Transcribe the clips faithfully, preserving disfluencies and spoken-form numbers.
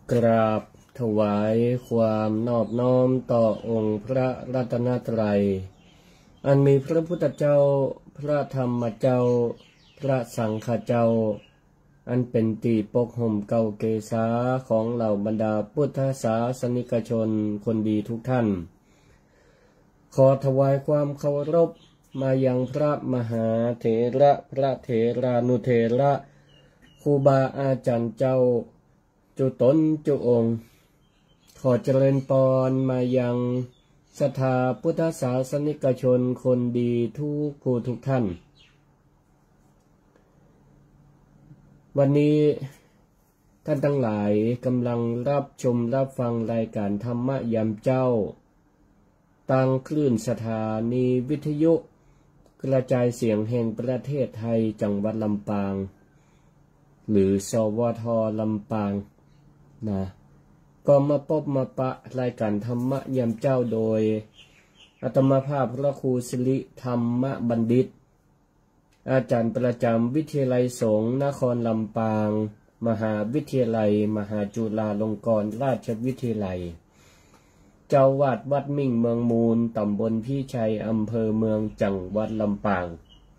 กราบถวายความนอบน้อมต่อองค์พระรัตนตรัยอันมีพระพุทธเจ้าพระธรรมเจ้าพระสังฆเจ้าอันเป็นตีปกห่มเก่าเกษาของเหล่าบรรดาพุทธศาสนิกชนคนดีทุกท่านขอถวายความเคารพมายังพระมหาเถระพระเถรานุเถระครูบาอาจารย์เจ้าจุตนจุองค์ขอเจริญพรมายังศรัทธาพุทธศาสนิกชนคนดีทุกผู้ทุกท่านวันนี้ท่านทั้งหลายกำลังรับชมรับฟังรายการธรรมะยามเจ้าตั้งคลื่นสถานีวิทยุกระจายเสียงแห่งประเทศไทยจังหวัดลำปางหรือสวทลำปางนะก็มาพบมาปะรายการธรรมะยามเจ้าโดยอาตมาภาพพระครูสิริธรรมบัณฑิตอาจารย์ประจำวิทยาลัยสงฆ์นครลำปางมหาวิทยาลัยมหาจุฬาลงกรณราชวิทยาลัยเจ้าวาดวัดมิ่งเมืองมูลตำบลพี่ชัยอำเภอเมืองจังหวัดลำปาง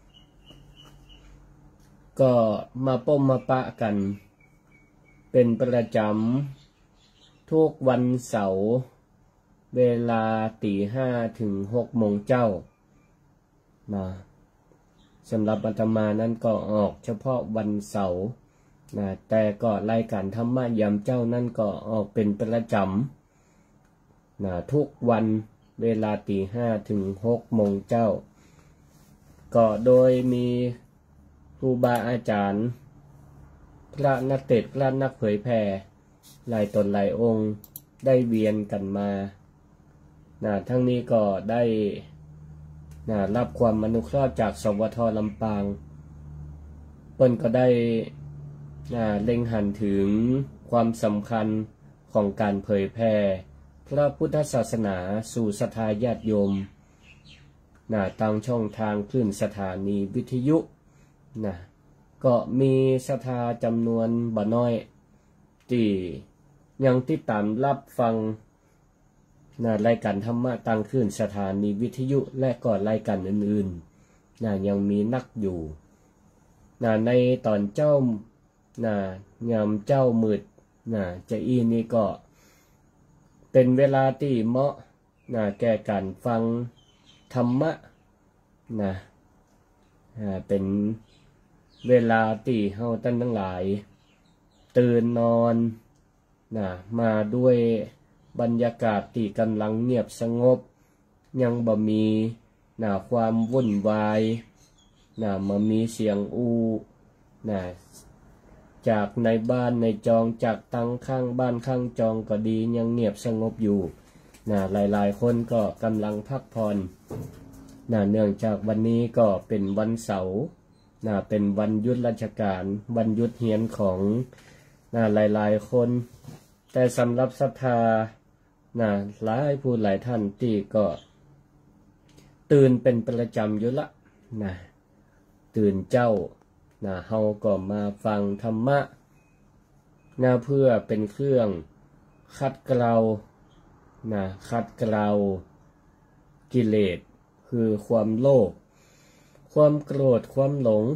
ก็มาป้มมาปะกันเป็นประจำทุกวันเสาร์เวลาตีห้าถึงหกโมงเจ้านะสำหรับอาตมานั้นก็ออกเฉพาะวันเสาร์นะแต่ก็รายการธรรมะยามเจ้านั่นก็ออกเป็นประจำนะทุกวันเวลาตีห้าถึงหกโมงเจ้าก็โดยมีครูบาอาจารย์พระนักเทศน์พระนักเผยแผ่หลายตนหลายองค์ได้เวียนกันมานะทั้งนี้ก็ได้นะรับความอนุเคราะห์จากสวทลำปางเปิ้นก็ได้นะเล็งหันถึงความสำคัญของการเผยแผ่พระพุทธศาสนาสู่ศรัทธาญาติโยมนะตามช่องทางคลื่นสถานีวิทยุนะก็มีศรัทธาจำนวนบ่น้อยที่ยังติดตามรับฟังนะรายการธรรมะตั้งขึ้นสถานีวิทยุและก็รายการอื่นๆนะยังมีนักอยู่นะในตอนเจ้านะยามเจ้ามืดนะจะอีนี่ก็เป็นเวลาที่เหมาะนะแก่การฟังธรรมะนะเป็นเวลาที่เฮาท่านทั้งหลายตื่นนอนนะมาด้วยบรรยากาศที่กำลังเงียบสงบยังบ่มีนะความวุ่นวายนะมามีเสียงอูนะจากในบ้านในจองจากตั้งข้างบ้านข้างจองก็ดียังเงียบสงบอยู่นะหลายๆคนก็กำลังพักผ่อนนะเนื่องจากวันนี้ก็เป็นวันเสาร์นะเป็นวันหยุดราชการวันหยุดเรียนของนะหลายๆคนแต่สำหรับศรัทธานะหลายผู้หลายท่านที่ก็ตื่นเป็นประจำอยู่ละนะตื่นเจ้านะเฮาก็มาฟังธรรมะนะเพื่อเป็นเครื่องขัดเกลานะขัดเกลากิเลสคือความโลภความโกรธความหลง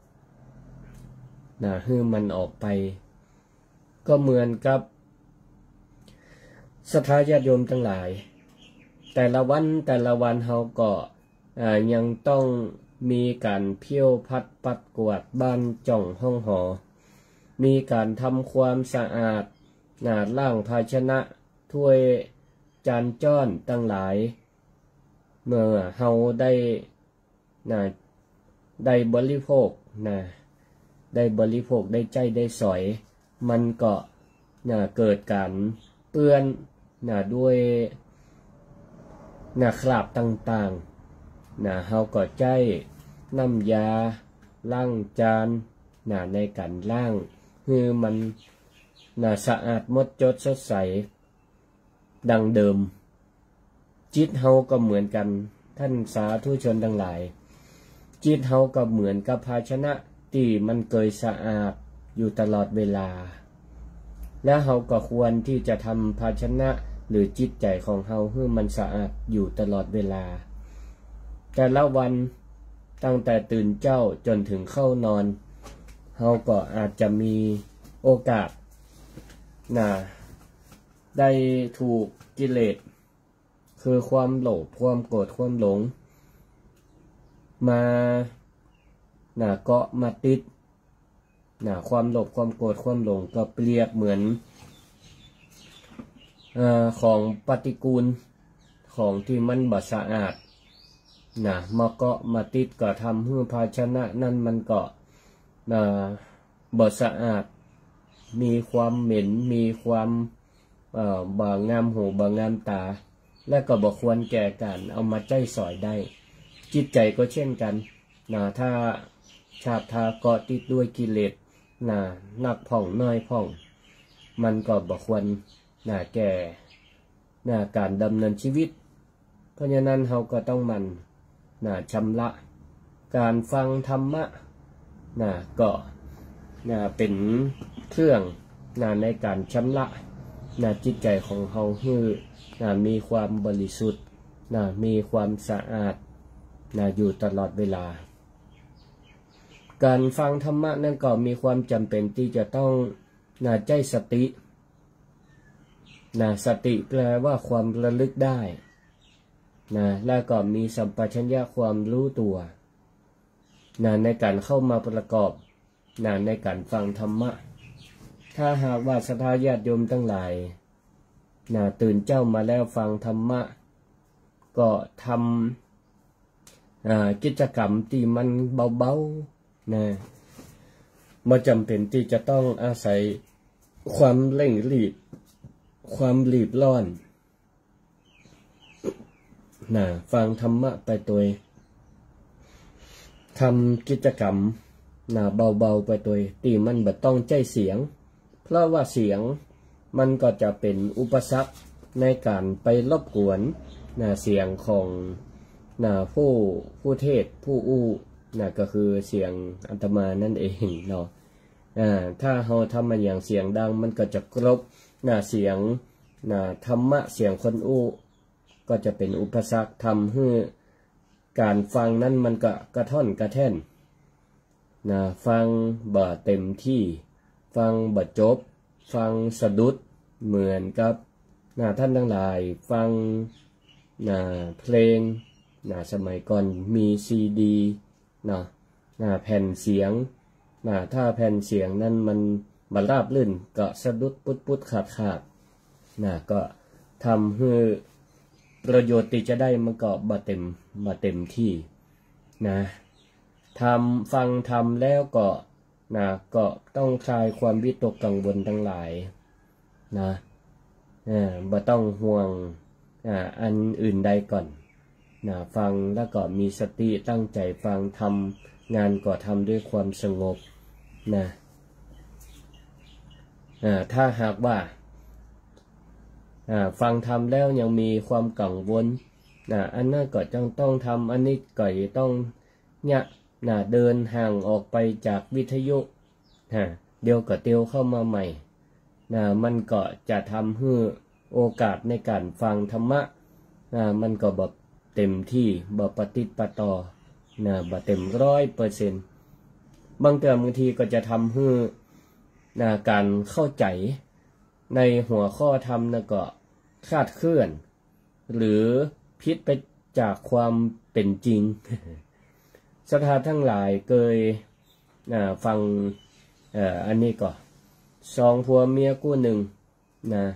นะให้มันออกไปก็เหมือนกับศรัทธาญาติโยมทั้งหลายแต่ละวันแต่ละวันเฮาก็ยังต้องมีการเพี้ยวพัดปัดกวาดบ้านจ่องห้องหอมีการทำความสะอาดนะล้างภาชนะถ้วยจานจ้อนทั้งหลายเมื่อเฮาได้นะได้บริโภคนะได้บริโภคได้ใจได้สอยมันก็นะเกิดการเปื้อนนะด้วยนะคราบต่างๆนะเฮาก็ใจน้ำยาล้างจานนะในการล้างคือมันนะสะอาดหมดจดสดใสดังเดิมจิตเฮาก็เหมือนกันท่านสาธุชนทั้งหลายจิตเฮาก็เหมือนกับภาชนะที่มันเคยสะอาดอยู่ตลอดเวลาและเราก็ควรที่จะทำภาชนะหรือจิตใจของเราให้มันสะอาดอยู่ตลอดเวลาแต่ละวันตั้งแต่ตื่นเจ้าจนถึงเข้านอนเราก็อาจจะมีโอกาสนะได้ถูกกิเลสคือความโลภความโกรธความหลงมานะเกาะมาติดนะความโลภความโกรธความหลงก็เปรียบเหมือนเอ่อของปฏิกูลของที่มันบ่สะอาดนะมาเกาะมาติดก็ทำให้ภาชนะนั้นมันก็นะบ่สะอาดมีความเหม็นมีความเอ่อบ่งามหูบ่งามตาและก็บ่ควรแก่การเอามาใจสอยได้จิตใจก็เช่นกันนะถ้าชาบทาเกาะติดด้วยกิเลสนะหนักผ่องน้อยผ่องมันก็บ่ควรนะแก่นะการดำเนินชีวิตเพราะฉะนั้นเราก็ต้องมันนะชำระการฟังธรรมะนะก็นะเป็นเครื่องนะในการชำระนะจิตใจของเราให้นะมีความบริสุทธิ์นะมีความสะอาดนะอยู่ตลอดเวลาการฟังธรรมะนั้นก็มีความจำเป็นที่จะต้องนะใจสตินะสติแปลว่าความระลึกได้นะแล้วก็มีสัมปชัญญะความรู้ตัวนะในการเข้ามาประกอบนะในการฟังธรรมะถ้าหากว่าศรัทธาญาติโยมทั้งหลายนะตื่นเจ้ามาแล้วฟังธรรมะก็ทำกิจกรรมที่มันเบาๆนะไม่จำเป็นที่จะต้องอาศัยความเร่งรีบความรีบร้อนนะฟังธรรมะไปตัวทำกิจกรรมนะเบาๆไปตัวตีมันบ่ต้องใจเสียงเพราะว่าเสียงมันก็จะเป็นอุปสรรคในการไปรบกวนนะเสียงของนะผู้ผู้เทศผู้อู้นะก็คือเสียงอาตมานั่นเองเนาะอ่าถ้าเราทำมันอย่างเสียงดังมันก็จะกรบนะเสียงนะธรรมะเสียงคนอู้ก็จะเป็นอุปสรรคทำให้การฟังนั้นมันก็กระท่อนกระแท่นนะฟังบ่เต็มที่ฟังบ่จบฟังสะดุดเหมือนกับนะท่านทั้งหลายฟังนะเพลงนะสมัยก่อนมีซีดีนะนะแผ่นเสียงนะถ้าแผ่นเสียงนั้นมันบรราบลื่นก็สะดุดปุดปุดขาดขาดนะก็ทำให้ประโยชน์ที่จะได้มันก็บ่เต็มบ่เต็มที่นะทำฟังทำแล้วก็นะก็ต้องคลายความวิตกกังวลทั้งหลายนะอ่าบ่ต้องห่วงอ่าอันอื่นใดก่อนนะฟังแล้วก็มีสติตั้งใจฟังทำงานก็ทำด้วยความสงบนะอ่าถ้าหากว่าอ่าฟังทำแล้วยังมีความกังวลนะอันนั้นก็จังต้องทำอันนี้ก็ต้องเนี่ยนะเดินห่างออกไปจากวิทยุฮะเดี๋ยวก็เตียวเข้ามาใหม่นะมันก็จะทำให้โอกาสในการฟังธรรมะนะมันก็แบบเต็มที่แบบปฏิปต่อนะแบบเต็มร้อยเปอร์เซ็นต์บางเติมบางทีก็จะทำให้นะการเข้าใจในหัวข้อธรรมนะก็คลาดเคลื่อนหรือผิดไปจากความเป็นจริงศรัทธาทั้งหลายเคยนะฟังเอ่ออันนี้ก็สองผัวเมียกู้หนึ่งนะ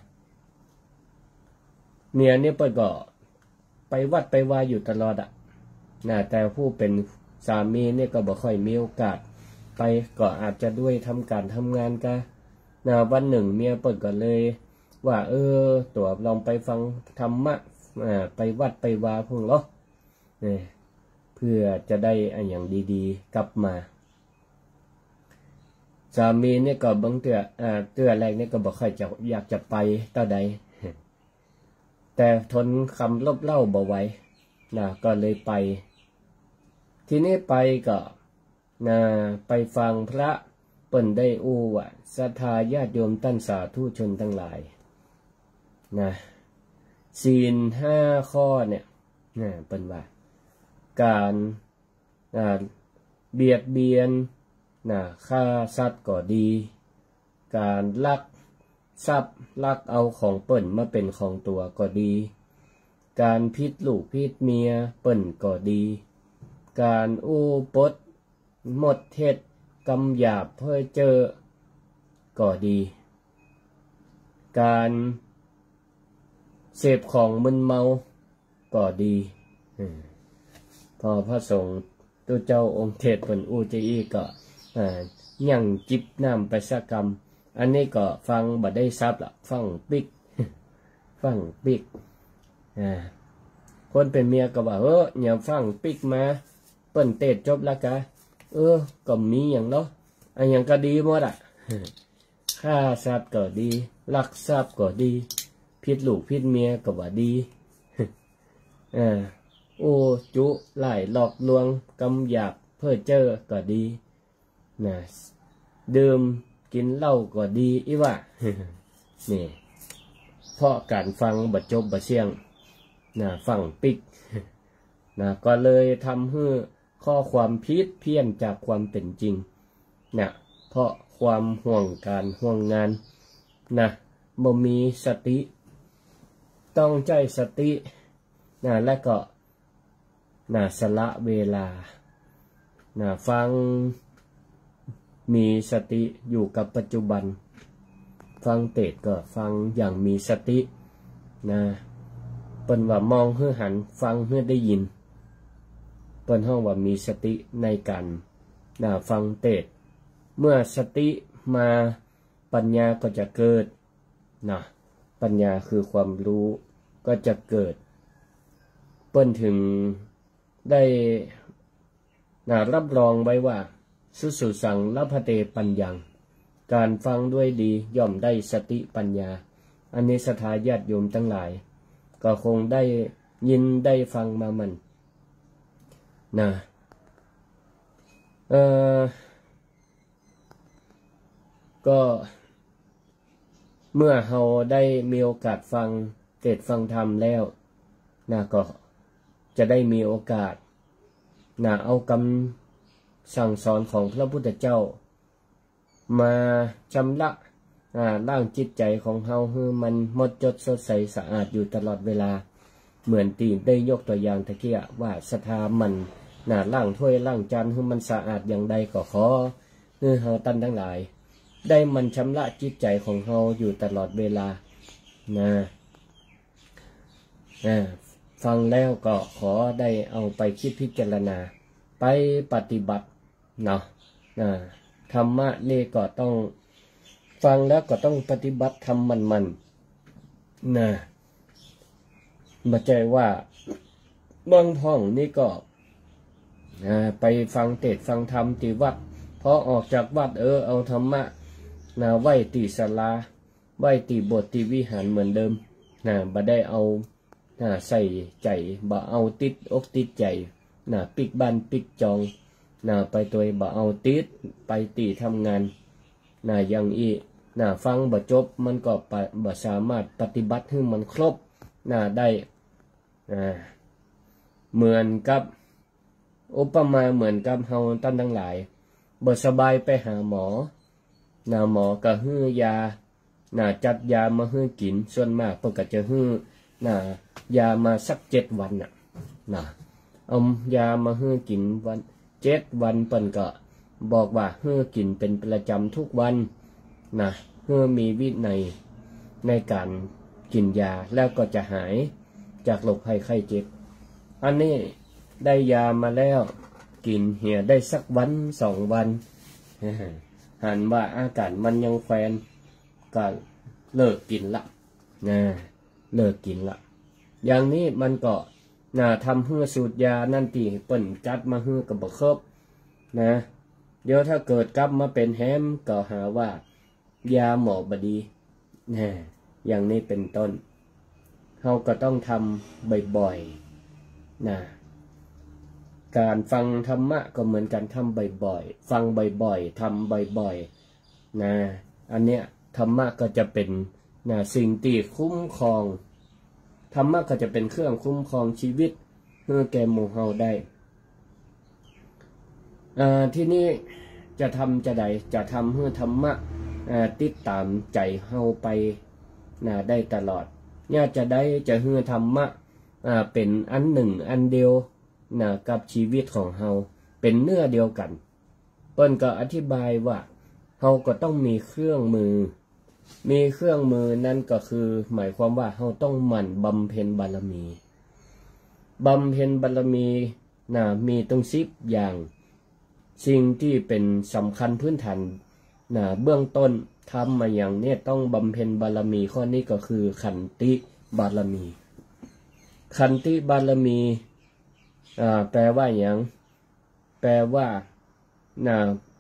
เมียเนี่ยเปิดก็ไปวัดไปวาอยู่ตลอดอ่ะนะแต่ผู้เป็นสามีเนี่ยก็บ่ค่อยมีโอกาสไปก็อาจจะด้วยทำการทำงานกันนะวันหนึ่งเมียเปิดก็เลยว่าเออตัวลองไปฟังธรรมะอ่าไปวัดไปวาพวกเราเนี่ยเพื่อจะได้อันอย่างดีๆกลับมาสามีเนี่ยก็บางเตืออ่าเตือแรกเนี่ยก็บอกใครจะอยากจะไปต่อใดแต่ทนคำลบเล่าบ่ไหวนะก็เลยไปทีนี้ไปก็นะไปฟังพระเปิ้นได้อู้ว่าศรัทธาญาติโยมท่านสาธุชนทั้งหลายนะศีลห้าข้อเนี่ยนะเปิ้นว่าการนะเบียดเบียนนะฆ่าสัตว์ก็ดีการลักทรัพย์ลักเอาของเปิ้นมาเป็นของตัวก็ดีการพิษลูกพิษเมียเปิ้นก็ดีการอู้ปดหมดเท็จกำหยาบเพ้อเจ้อก็ดีการเสพของมึนเมาก็ดีพอพระสงฆ์ตัวเจ้าองค์เทศเปิ้นอู้จะอีก็ยังจิบน้ำไปสักกรรมอันนี้ก็ฟังบ่ได้ซับละฟังปิกฟังปิกอ่าคนเป็นเมียก็บอกเอออย่าฟังปิกมาเปิ้นเตศจบแล้วกะเออก็มีอย่างเนาะอันอย่างก็ดีหมดอ่ะฆ่าสัตว์ก็ดีลักทรัพย์ก็ดีพิษลูกพิษเมียก็ว่าดีอ่าโอ้จุไล่หลอกลวงกำหยาบเพ้อเจ้อก็ดีนะดื่มกินเหล้าก็ดีอีว่านี่เพราะการฟังบัดจบบัดเสียงนะฟังปิกนะก็เลยทำให้ข้อความพิษเพี้ยนจากความเป็นจริงนะเพราะความห่วงการห่วงงานนะบ่มีสติต้องใจสตินะและก็นะสละเวลานะฟังมีสติอยู่กับปัจจุบันฟังเทศก็ฟังอย่างมีสตินะเปิ้นว่ามองเพื่อหันฟังเพื่อได้ยินเปิ้นห้องว่ามีสติในการนะฟังเทศเมื่อสติมาปัญญาก็จะเกิดนะปัญญาคือความรู้ก็จะเกิดเปิ้นถึงได้นะรับรองไว้ว่าสุสุสังละพะเตปัญญังการฟังด้วยดีย่อมได้สติปัญญาอันนี้ศรัทธาญาติโยมทั้งหลายก็คงได้ยินได้ฟังมามันนะเอ่อก็เมื่อเราได้มีโอกาสฟังเทศน์ฟังธรรมแล้วนะก็จะได้มีโอกาสนะเอาคำสั่งสอนของพระพุทธเจ้ามาชำระร่างจิตใจของเฮาให้มันหมดจดสดใสสะอาดอยู่ตลอดเวลาเหมือนตีได้ยกตัวอย่างตะเกียว่าศรัทธามันน่ะล้างถ้วยล้างจานให้มันสะอาดอย่างใดก็ขอเนื้อเฮาตันทั้งหลายได้มันชำระจิตใจของเฮาอยู่ตลอดเวลานะนะฟังแล้วก็ขอได้เอาไปคิดพิจารณาไปปฏิบัติเนาะนะธรรมะนี่ก็ต้องฟังแล้วก็ต้องปฏิบัติทำมันมันนะมาใจว่าบางห้องนี่ก็นะไปฟังเทศน์ฟังธรรมที่วัดพอออกจากวัดเออเอาธรรมะนะไหว้ตีศาลาไหว้ตีโบสถ์ตีวิหารเหมือนเดิมนะบ่ได้เอานะใส่ใจบ่เอาติดอกติดใจนะปิกบ้านปิกจองนะไปตัวบ่เอาติดไปตีทำงานนะอย่างอีนะฟังบ่จบมันก็บ่สามารถปฏิบัติให้มันครบนะได้นะเหมือนกับอุปมาเหมือนกับเฮาท่านทั้งหลายบ่สบายไปหาหมอนะหมอก็ให้ยานะจัดยามาให้กินส่วนมากเพิ่นก็จะให้นะยามาสักเจ็ดวันน่ะนะเอายามาให้กินวันเจ็ดวันเปิ้นก็บอกว่าให้กินเป็นประจำทุกวันนะให้มีวินัยในการกินยาแล้วก็จะหายจากโรคภัยไข้เจ็บอันนี้ได้ยามาแล้วกินเหี่ยได้สักวันสองวันหันว่าอากาศมันยังแฟนก็เลิกกินละนะเลิกกินละอย่างนี้มันก็น่าทำให้สูตรยานั่นตีเปิ่นจัดมาให้กับบ่ครบนะเดี๋ยวถ้าเกิดกลับมาเป็นแฮมก็หาว่ายาหมอบดีนะอย่างนี้เป็นต้นเราก็ต้องทำบ่อยๆนะการฟังธรรมะก็เหมือนกันทำบ่อยๆฟังบ่อยๆทำบ่อยนะอันเนี้ยธรรมะก็จะเป็นนะสิ่งที่คุ้มครองธรรมะก็จะเป็นเครื่องคุ้มครองชีวิตเพื่อแก่หมู่เฮาได้อ่าที่นี้จะทำจะใดจะทำเพื่อธรรมะอ่าติดตามใจเฮาไปนะได้ตลอดเนี่ยจะได้จะเพื่อธรรมะอ่าเป็นอันหนึ่งอันเดียวนะกับชีวิตของเฮาเป็นเนื้อเดียวกันเปิ้นก็อธิบายว่าเฮาก็ต้องมีเครื่องมือมีเครื่องมือนั่นก็คือหมายความว่าเฮาต้องหมั่นบำเพ็ญบารมีบำเพ็ญบารมีนะมีตรงสิบอย่างสิ่งที่เป็นสำคัญพื้นฐานนะเบื้องต้นทำมาอย่างนี้ต้องบำเพ็ญบารมีข้อนี้ก็คือขันติบารมีขันติบารมีอ่าแปลว่าอย่างแปลว่านะ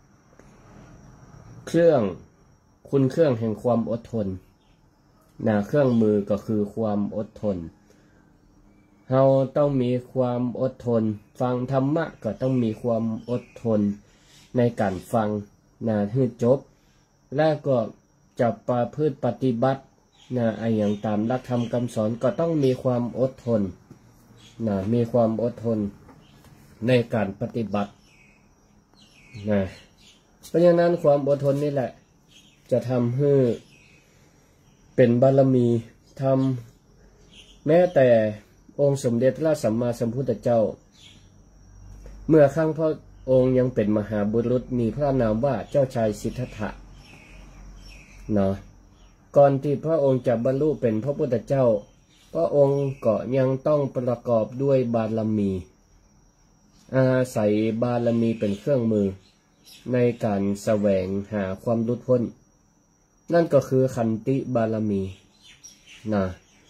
เครื่องคุณเครื่องแห่งความอดทนนะเครื่องมือก็คือความอดทนเราต้องมีความอดทนฟังธรรมะก็ต้องมีความอดทนในการฟังนะให้จบและก็จะประพฤติปฏิบัตินะไออย่างตามหลักธรรมคำสอนก็ต้องมีความอดทนนะมีความอดทนในการปฏิบัตินะเพราะฉะนั้นความอดทนนี่แหละจะทำให้เป็นบารมีทำแม้แต่องค์สมเด็จพระสัมมาสัมพุทธเจ้าเมื่อครั้งพระองค์ยังเป็นมหาบุรุษมีพระนามว่าเจ้าชายสิทธัตถะเนาะก่อนที่พระองค์จะบรรลุเป็นพระพุทธเจ้าพระองค์ก็ยังต้องประกอบด้วยบารมีอาศัยบารมีเป็นเครื่องมือในการแสวงหาความหลุดพ้นนั่นก็คือขันติบารมีนะ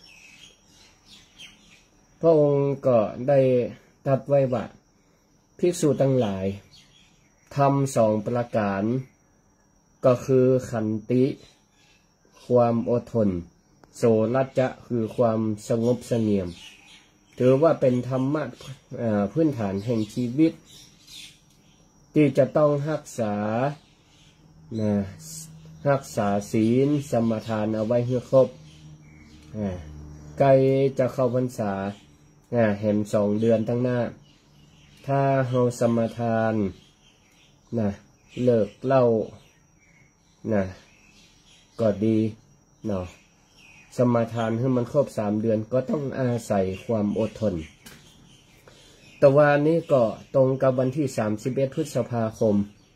พระองค์ก็ได้ตรัสไว้ว่าภิกษุทั้งหลายทำสองประการก็คือขันติความอดทนโสรัจจะคือความสงบเสงี่ยมถือว่าเป็นธรรมะพื้นฐานแห่งชีวิตที่จะต้องรักษานะรักษาศีลสมทานเอาไว้ให้ครบใกล้จะเข้าพรรษาแห่งสองเดือนตั้งหน้าถ้าเราสมทานนะเลิกเหล้านะก็ดีเนาะสมทานให้มันครบสามเดือนก็ต้องอาศัยความอดทนแต่วันนี้ก็ตรงกับวันที่สามสิบเอ็ดพฤษภาคม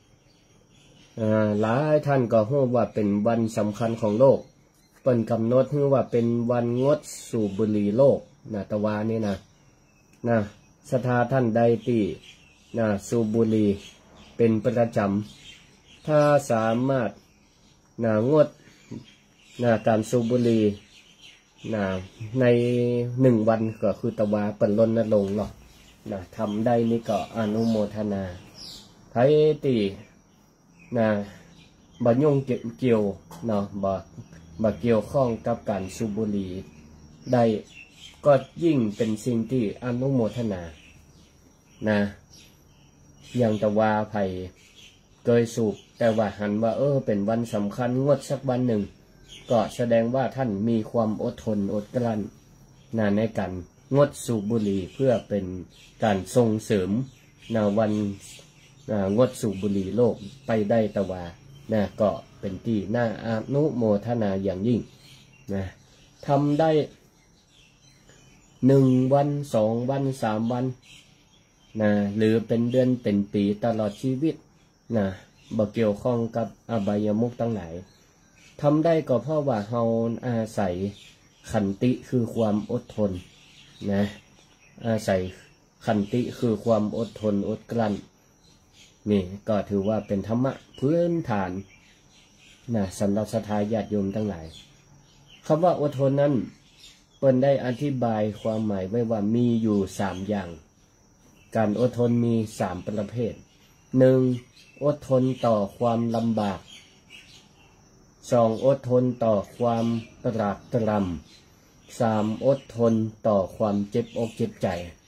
หลายท่านก็รู้ว่าเป็นวันสำคัญของโลกเปิ้นกำหนดให้ว่าเป็นวันงดสูบบุหรี่โลกนะตะวันนี้นะนะศรัทธาท่านใดที่นะสูบบุหรี่เป็นประจำถ้าสามารถนะงดนะการสูบบุหรี่นะในหนึ่งวันก็คือตะวาเปิ้นรณรงค์หรอกนะทำได้นี่ก็อนุโมทนาไทยตีนะบ่ยุ่งเกี่ยวเนาะบ่บ่เกี่ยวข้องกับการสูบบุหรี่ได้ก็ยิ่งเป็นสิ่งที่อนุโมทนานะอย่างตะวาไผ่เคยสูบแต่ว่าหันว่าเออเป็นวันสำคัญงดสักวันหนึ่งก็แสดงว่าท่านมีความอดทนอดกลั้นนะในการงดสูบบุหรี่เพื่อเป็นการส่งเสริมนะวันงดสูบบุหรี่โลกไปได้ตะวานะก็เป็นที่น่าอนุโมทนาอย่างยิ่งนะทำได้หนึ่งวันสองวันสามวันนะหรือเป็นเดือนเป็นปีตลอดชีวิตนะบ่เกี่ยวข้องกับอบายมุขทั้งหลายทำได้ก็เพราะว่าเราอาศัยขันติคือความอดทนนะอาศัยขันติคือความอดทนอดกลั้นนี่ก็ถือว่าเป็นธรรมะพื้นฐานนะสำหรับศรัทธาญาติโยมทั้งหลายคำว่าอดทนนั้นเปิ้นได้อธิบายความหมายไว้ว่ามีอยู่สามอย่างการอดทนมีสามประเภทหนึ่งอดทนต่อความลำบากสองอดทนต่อความตรากตรำสามอดทนต่อความเจ็บอกเจ็บใจ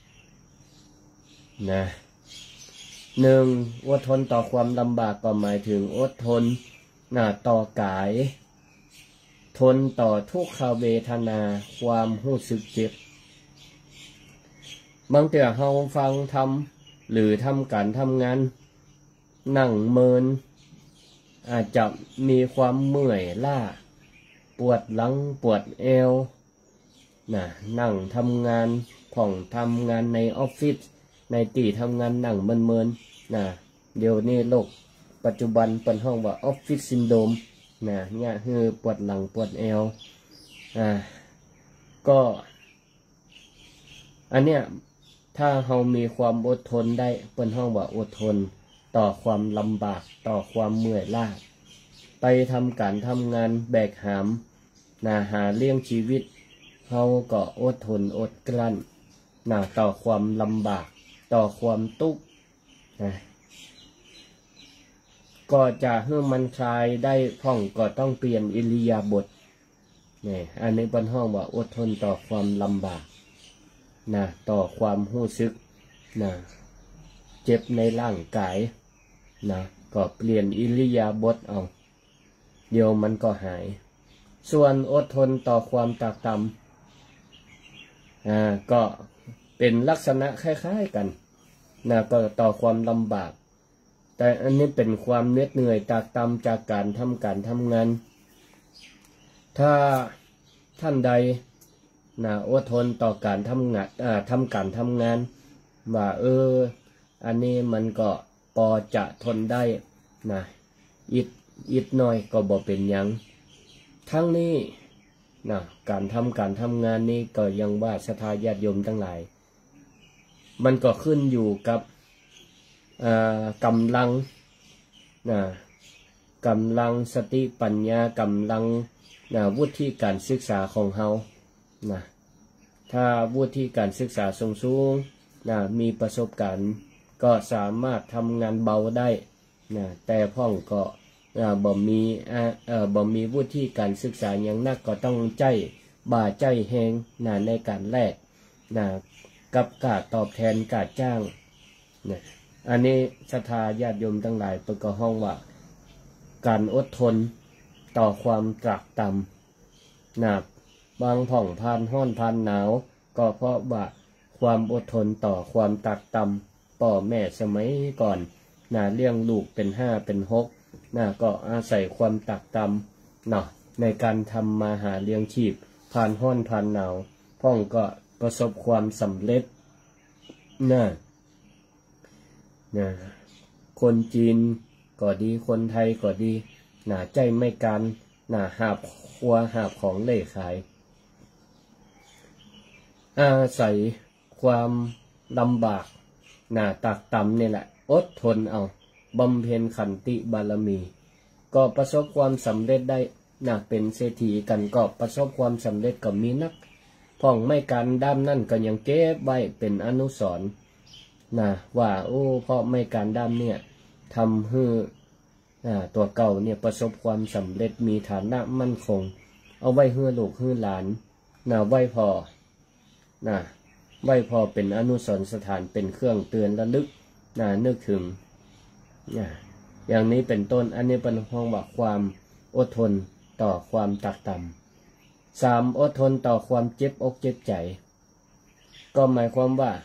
นะหนึ่งอดทนต่อความลำบากก็หมายถึงอดทนน่ะต่อกายทนต่อทุกขเวทนาความรู้สึกเจ็บบางเทื่อเฮาฟังทำหรือทำการทำงานนั่งเมินอาจจะมีความเมื่อยล้าปวดหลังปวดเอวน่ะนั่งทำงานผ่องทำงานในออฟฟิศในที่ทำงานนั่งเมินๆน่ะเดี๋ยวนี้โลกปัจจุบันเป็นห้องว่าออฟฟิศซินโดรมน่ะเนี่ยคือปวดหลังปวดเอวอ่าก็อันเนี้ยถ้าเรามีความอดทนได้เป็นห้องว่าอดทนต่อความลำบากต่อความเมื่อยล้าไปทำการทำงานแบกหามนาหาเลี้ยงชีวิตเราก็อดทนอดกลั้นนาต่อความลำบากต่อความทุกข์นะก็จะให้มันคลายได้พ่องก็ต้องเปลี่ยนอิริยาบถนี่อันนี้เป็นห้องว่าอดทนต่อความลำบากนะต่อความรู้สึกนะเจ็บในร่างกายนะก็เปลี่ยนอิริยาบถเอาเดี๋ยวมันก็หายส่วนอดทนต่อความตากต่ำอ่าก็เป็นลักษณะคล้ายๆกันนะก็ต่อความลำบากแต่อันนี้เป็นความเหน็ดเหนื่อยตากต่ำจากการทำการทำงานถ้าท่านใดนะอดทนต่อการทำงานอ่าทำการทำงานว่าเอออันนี้มันก็พอจะทนได้นะอิดอิดหน่อยก็บ่เป็นหยังทั้งนี้นะการทำการทำงานนี้ก็ยังว่าศรัทธาญาติโยมทั้งหลายมันก็ขึ้นอยู่กับกำลังนะกำลังสติปัญญากำลังนะวุฒิการศึกษาของเฮานะถ้าวุฒิการศึกษาสูงสูงนะมีประสบการณ์ก็สามารถทำงานเบาได้นะแต่พ่องก็บ่มีบ่มีวุฒิการศึกษาอย่างนักก็ต้องใจบ่าใจแหงนะในการแลกนะกับการตอบแทนการจ้างนะอันนี้ศรัทธาญาติโยมทั้งหลายเปิดก็ห้องว่าการอดทนต่อความตรากตรำนะบางผ่องพันห้อนพันหนาวก็เพราะว่าความอดทนต่อความตรากตำพ่อแม่สมัยก่อนนะเลี้ยงลูกเป็นห้าเป็นหกนะก็อาศัยความตรากตำนะในการทำมาหาเลี้ยงชีพผ่านห้อนผ่านหนาวพ่องก็ประสบความสำเร็จนะนะคนจีนก็ดีคนไทยก็ดีนะใจไม่การนะหาบครัวหาบของเล่ขายอาศัยความลำบากนะตากต่ำนี่แหละอดทนเอาบำเพ็ญขันติบารมีก็ประสบความสำเร็จได้นะเป็นเศรษฐีกันก็ประสบความสำเร็จก็มีนักพ่องไม่การด้ามนั่นก็ยังเก็บไว้เป็นอนุสรณ์นะว่าโอ้เพราะไม่การด้ามเนี่ยทำให้ตัวเก่าเนี่ยประสบความสำเร็จมีฐานะมั่นคงเอาไว้ให้ลูกให้หลานนะไว้พอนะไว้พอเป็นอนุสรณ์สถานเป็นเครื่องเตือนระลึกนะนึกถึงนะอย่างนี้เป็นต้นอันนี้เป็นห้องว่าความอดทนต่อความตากต่ำสามอดทนต่อความเจ็บอกเจ็บใจก็หมายความว่า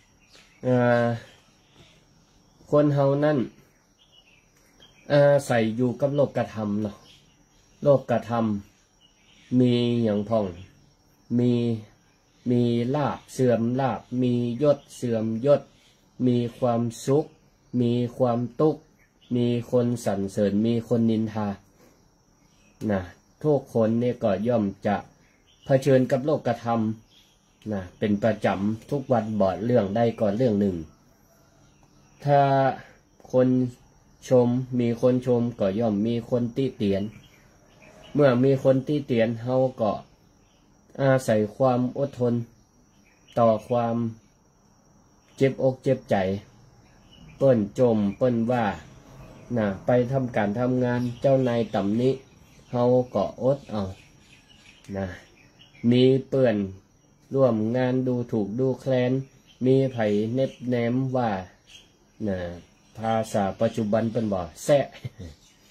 คนเฮานั่นอาศัยอยู่กับโลกธรรมเนาะโลกธรรมมีอย่างพ่องมีมีลาภเสื่อมลาภมียศเสื่อมยศมีความสุขมีความทุกข์มีคนสรรเสริญมีคนนินทานะทุกคนเนี่ยก็ย่อมจะเผชิญกับโลกธรรมนะเป็นประจำทุกวันบ่เรื่องใดก่อนเรื่องหนึ่งถ้าคนชมมีคนชมก็ย่อมมีคนติเตียนเมื่อมีคนติเตียนเฮาก็อาศัยความอดทนต่อความเจ็บอกเจ็บใจเปิ้นจมเปิ้นว่านะไปทำการทำงานเจ้านายต่ำนี้เฮาก็อดเอานะมีเปื่อนร่วมงานดูถูกดูแคลนมีไผเน็บแนมว่านะภาษาปัจจุบันเป็นบ่แซะ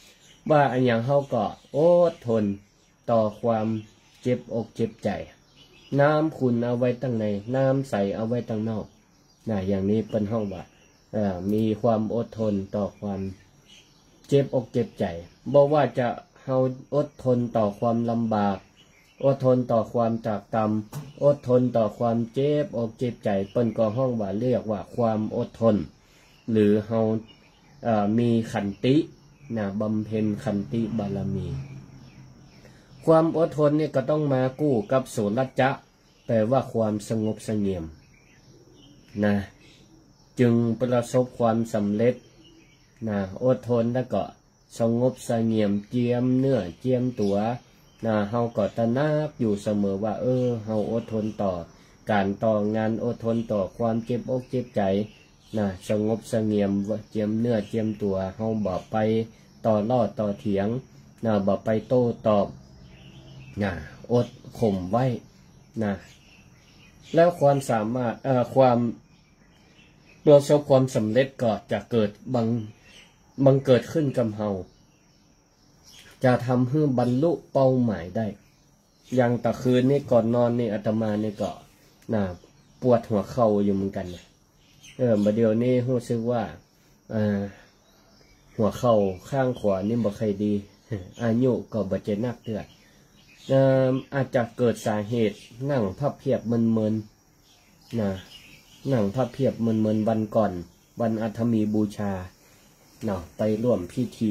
ว่าอันอย่างเฮาก็อดทนต่อความเจ็บอกเจ็บใจน้ำขุ่นเอาไว้ตั้งในน้ำใสเอาไว้ตั้งนอกนะอย่างนี้เป็นห้องว่ามีความอดทนต่อความเจ็บอกเจ็บใจบอกว่าจะเฮาอดทนต่อความลำบากอดทนต่อความจากตำอดทนต่อความเจ็บอกเจ็บใจเปิ้นก็ห้องว่าเรียกว่าความอดทนหรือเฮามีขันตินะบำเพ็ญขันติบารมีความอดทนนี่ก็ต้องมากู้กับโสรัจจะแปลว่าความสงบเสงี่ยมนะจึงประสบความสำเร็จนะอดทนแล้วก็สงบเสงี่ยมเจียมเนื้อเจียมตัวนะเฮาก็ตระหนักอยู่เสมอว่าเออเฮาอดทนต่อการต่องานอดทนต่อความเจ็บอกเจ็บใจนะสงบเสงี่ยมเจียมเนื้อเจียมตัวเฮาบ่ไปต่อล่อต่อเถียงนะบ่ไปโต้ตอบนะอดข่มไว้นะแล้วความสามารถเอ่อความประสบความสำเร็จก็จะเกิดบังบังเกิดขึ้นกับเฮาจะทำให้บรรลุเป้าหมายได้อย่างตะคืนนี่ก่อนนอนนี่อาตมานี่ก็น่ะปวดหัวเข่าอยู่เหมือนกันนะเออมาเดี๋ยวนี้รู้สึกว่าอ่าหัวเข่าข้างขวานี่บ่ค่อยดีอายุก็บ่เจนักเดือดอาจจะเกิดสาเหตุนั่งพับเพียบมึนๆนะนั่งพับเพียบมึนๆวันก่อนวันอาทมีบูชาเนาะไปร่วมพิธี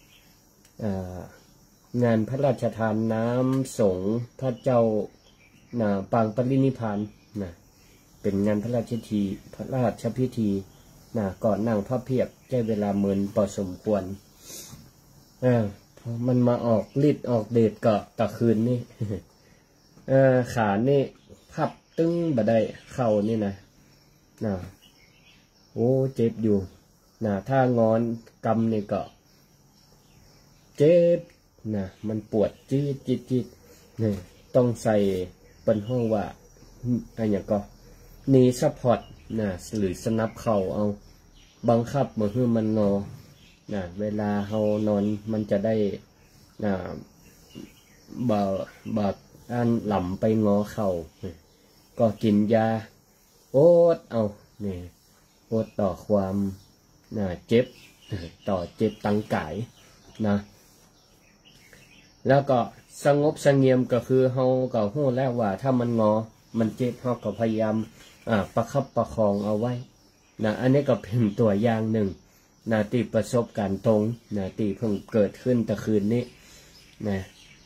งานพระราชทานน้ำสงฆ์พระเจ้านะปางปรินิพพานนะเป็นงานพระราชพิธีพระราชพิธีนะก่อนนั่งพับเพียบใช้เวลาเมินพอสมควรอ่ามันมาออกฤทธิ์ออกเดชก็ตะคืนนี่ ขานี่พับตึ้งบ่ได้เข่านี่นะนะโอ้เจ็บอยู่นะถ้างอนกำนี่ก็เจ็บนะมันปวดจี๊ดจี๊ดจี๊ดนี่ต้องใส่เป็นห้องว่าอะไรอย่างก็นีซัพพอร์ตนะหรือสนับเข่าเอาบังคับมือให้มันงอนะเวลาเฮานอนมันจะได้นะบ่บ่อันหล่ำไปงอเข่าก็กินยาโอดเอานี่โอดต่อความนะเจ็บต่อเจ็บตังกายนะแล้วก็สงบเสงี่ยมก็คือเฮาก็ฮู้แล้วว่าถ้ามันงอมันเจ็บเฮาก็พยายามอ่าประคับประคองเอาไว้นะอันนี้ก็เป็นตัวอย่างหนึ่งนะที่ประสบการณ์ตรงนะที่เพิ่งเกิดขึ้นตะคืนนี้นะ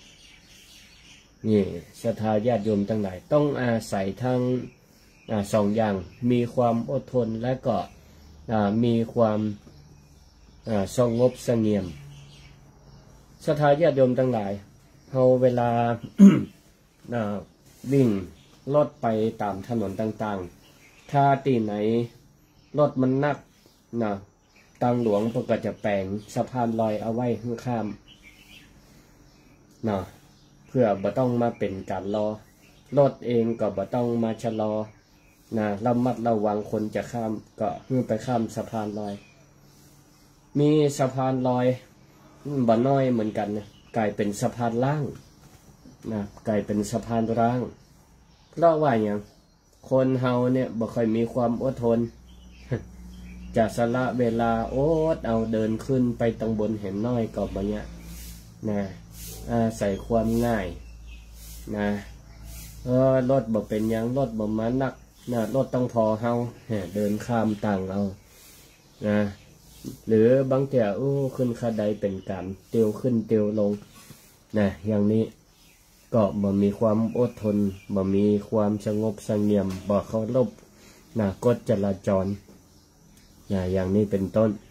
นี่ศรัทธาญาติโยมทั้งหลายต้องอาศัยทั้งสองอย่างมีความอดทนและก็มีความสงบเสงี่ยมศรัทธาญาติโยมทั้งหลายเฮาเวลา วิ่งรถไปตามถนนต่างๆถ้าที่ไหนรถมันนักนะทางหลวงพวกก็จะแปลงสะพานลอยเอาไว้ข้ามนะเพื่อบ่ต้องมาเป็นการรอรถเองก็บ่ต้องมาชะลอนะระมัดระวังคนจะข้ามก็เพื่อไปข้ามสะพานลอยมีสะพานลอยบ่น้อยเหมือนกันนะกลายเป็นสะพานล่างนะกลายเป็นสะพานร้างเพราะว่าอย่างคนเฮาเนี่ยบ่ค่อยมีความอดทนจะสละเวลาโอดเอาเดินขึ้นไปตรงบนเห็นน้อยก็บ่เนี่ยนะอาศัยความง่ายนะเออรถบ่เป็นยังรถบ่มานักนะรถต้องพอเฮาเดินข้ามต่างเอานะหรือบางแต่อู้ขึ้นคาไดเป็นการเตียวขึ้นเตียวลงนะอย่างนี้ก็บ่มีความอดทนบ่มีความสงบเสงี่ยมบ่เคารพนะกฎจราจรนะอย่างนี้เป็นต้น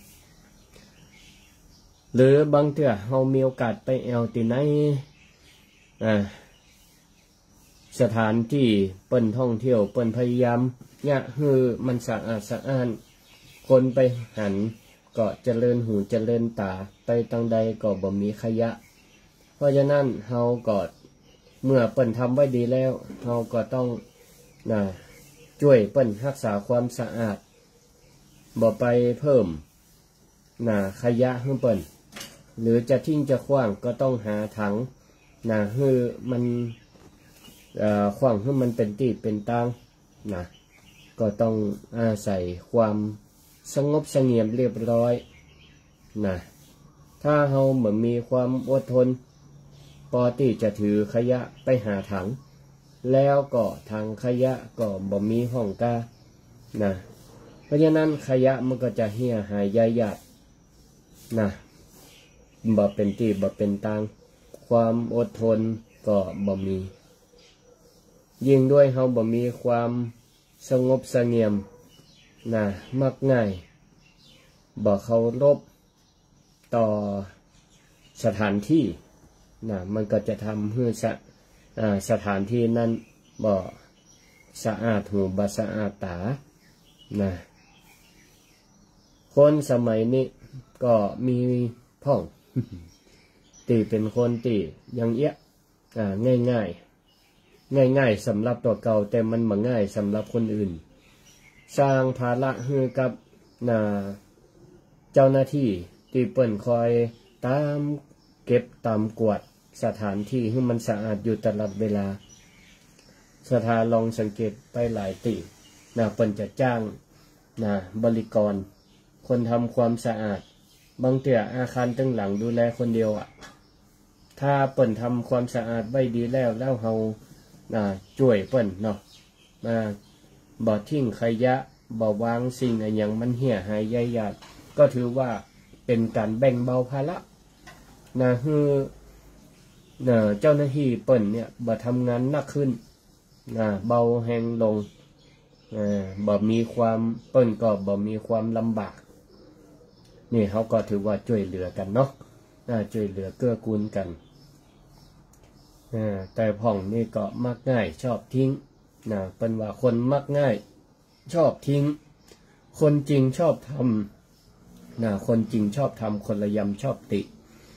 หรือบางเทื่อเรามีโอกาสไปแอลที่ไหนอ่าสถานที่เปิ้นท่องเที่ยวเปิ้นพยายามเนี่ยคือมันสะอาดสะอ้านคนไปหันก็เจริญหูเจริญตาไปตังใดก็บ่มีขยะเพราะฉะนั้นเฮาก็เมื่อเปิ้นทำไว้ดีแล้วเฮาก็ต้องนะช่วยเปิ้นรักษาความสะอาดบ่ไปเพิ่มนะขยะให้เปิ้นหรือจะทิ้งจะขว้างก็ต้องหาถังนะให้มันขว้างให้มันเป็นที่เป็นตั้งนะก็ต้องอาศัยความสงบเสงี่ยมเรียบร้อยนะถ้าเราเหมือนมีความอดทนพอที่จะถือขยะไปหาถังแล้วก็ทางขยะก็บ่มีห้องกานะเพราะฉะนั้นขยะมันก็จะเหี่ยหายยายาดนะบ่เป็นที่บ่เป็นทางความอดทนก็บ่มียิ่งด้วยเราบ่มีความสงบเสงี่ยมนะมักง่ายบ่เคารพต่อสถานที่นะมันก็จะทำให้สะสถานที่นั้นบ่สะอาดหูบ่สะอาดตานะคนสมัยนี้ก็มีพ่อง ตีเป็นคนตียังเอี้ยง่ายง่ายง่ายง่ายสำหรับตัวเก่าแต่มันบ่ง่ายสำหรับคนอื่นสร้างภาระให้กับนะเจ้าหน้าที่ที่เปิ่นคอยตามเก็บตามกวาดสถานที่ให้มันสะอาดอยู่ตลอดเวลาสถานลองสังเกตไปหลายตินะเปิ่นจะจ้างนะบริกรคนทำความสะอาดบางเตี่ยอาคารตั้งหลังดูแลคนเดียวอ่ะถ้าเปิ่นทำความสะอาดไว้ดีแล้วแล้วเฮานะช่วยเปิ่นเนาะนะบ่ทิ้งขยะบ่วางสิ่งอะไรอย่างมันเหี่ยหายยายาดก็ถือว่าเป็นการแบ่งเบาภาระนะคือนะเจ้าหน้าที่เปิ่นเนี่ยบ่ทำงานหนักขึ้นนะเบาแห้งลงนะบ่มีความเปิ่นก็บ่มีความลำบากนี่เขาก็ถือว่าช่วยเหลือกันเนาะนะช่วยเหลือเกื้อกูลกันนะแต่พ่องนี่ก็มักง่ายชอบทิ้งนะเป็นว่าคนมักง่ายชอบทิ้งคนจริงชอบทำนะคนจริงชอบทำคนละยำชอบติ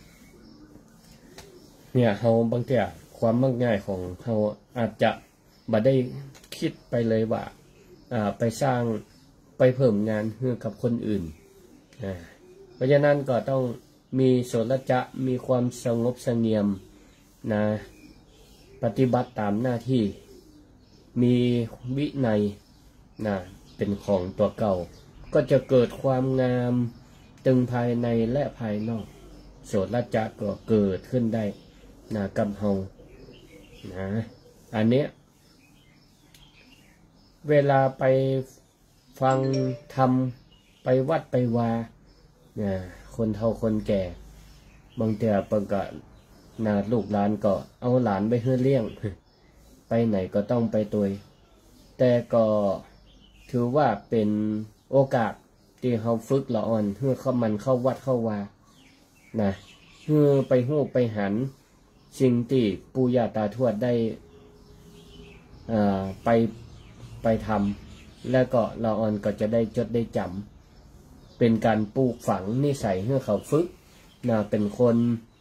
เนี่ยเขาบางทีความมักง่ายของเขาอาจจะบ่ได้คิดไปเลยว่าอ่าไปสร้างไปเพิ่มงานให้กับคนอื่นนะเพราะฉะนั้นก็ต้องมีโสรจะมีความสงบเสงี่ยมนะปฏิบัติตามหน้าที่มีวินัยนะเป็นของตัวเก่าก็จะเกิดความงามตึงภายในและภายนอกโสรจะก็เกิดขึ้นได้นะกับเฮานะอันเนี้ยเวลาไปฟังธรรมไปวัดไปวาเนี่ยคนเฒ่าคนแก่บางทีเปิ่นก็นาลูกหลานก็เอาหลานไปให้เลี้ยงไปไหนก็ต้องไปตัวแต่ก็ถือว่าเป็นโอกาสที่เฮาฝึกละอ่อนเพื่อเข้ามันเข้าวัดเข้าวานะเพื่อไปหู้ไปหันสิ่งที่ปู่ย่าตาทวดได้อ่าไปไปทำแล้วก็ละอ่อนก็จะได้จดได้จำเป็นการปลูกฝังนิสัยให้เขาฝึกนะเป็นคน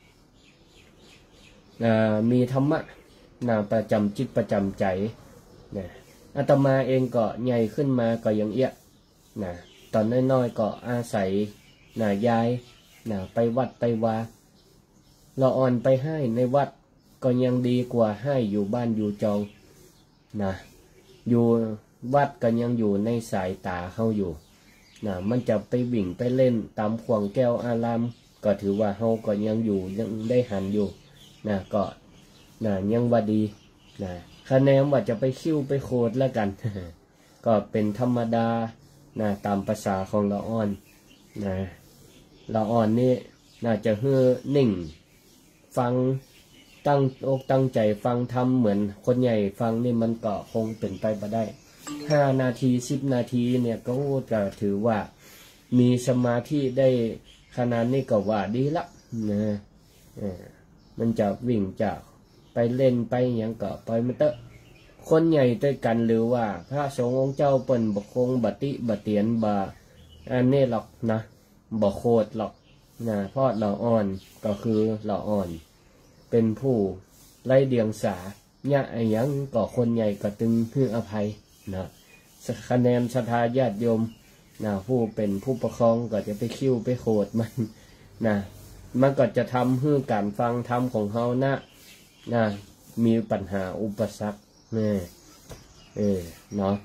นะมีธรรมะนะประจำจิตประจำใจนะอาตมาเองก็ใหญ่ขึ้นมาก็ยังเอี้ยนะตอนน้อยๆก็อาศัยนะยายนะไปวัดไปวาละอ่อนไปให้ในวัดก็ยังดีกว่าให้อยู่บ้านอยู่จองนะอยู่วัดก็ยังอยู่ในสายตาเขาอยู่นะมันจะไปวิ่งไปเล่นตามขวงแก้วอารามก็ถือว่าเขาก็ยังอยู่ยังได้หันอยู่นะก็นะยังว่าดีนะคะแนนว่าจะไปคิ้วไปโคดแล้วกัน ก็เป็นธรรมดานะตามภาษาของละอ่อนนะละอ่อนนี่น่าจะเฮือนิ่งฟังตั้งอกตั้งใจฟังทำเหมือนคนใหญ่ฟังนี่มันก็คงเป็นไปบ่ได้ห้านาทีสิบนาทีเนี่ยก็จะถือว่ามีสมาธิได้ขนาดนี้ก็ว่าดีละนะมันจะวิ่งจากไปเล่นไปอย่างก็ไปมันเตอะคนใหญ่ด้วยกันหรือว่าพระสงฆ์องค์เจ้าเปิ่นบกคงบัติบัเตียนบาอันนี้หรอกนะบ่โคตรหรอกนะเพราะเราอ่อนก็คือเราอ่อนเป็นผู้ไร้เดียงสาเนี่ยไอ้ยังก็คนใหญ่ก็ตึงคืออภัยนะคะแนนศรัทธาญาติโยมนะผู้เป็นผู้ปกครองก็จะไปคิ้วไปโคดมันนะมันก็จะทำให้การฟังธรรมของเขานะนะมีปัญหาอุปสรรคเนี่ยเออเนาะ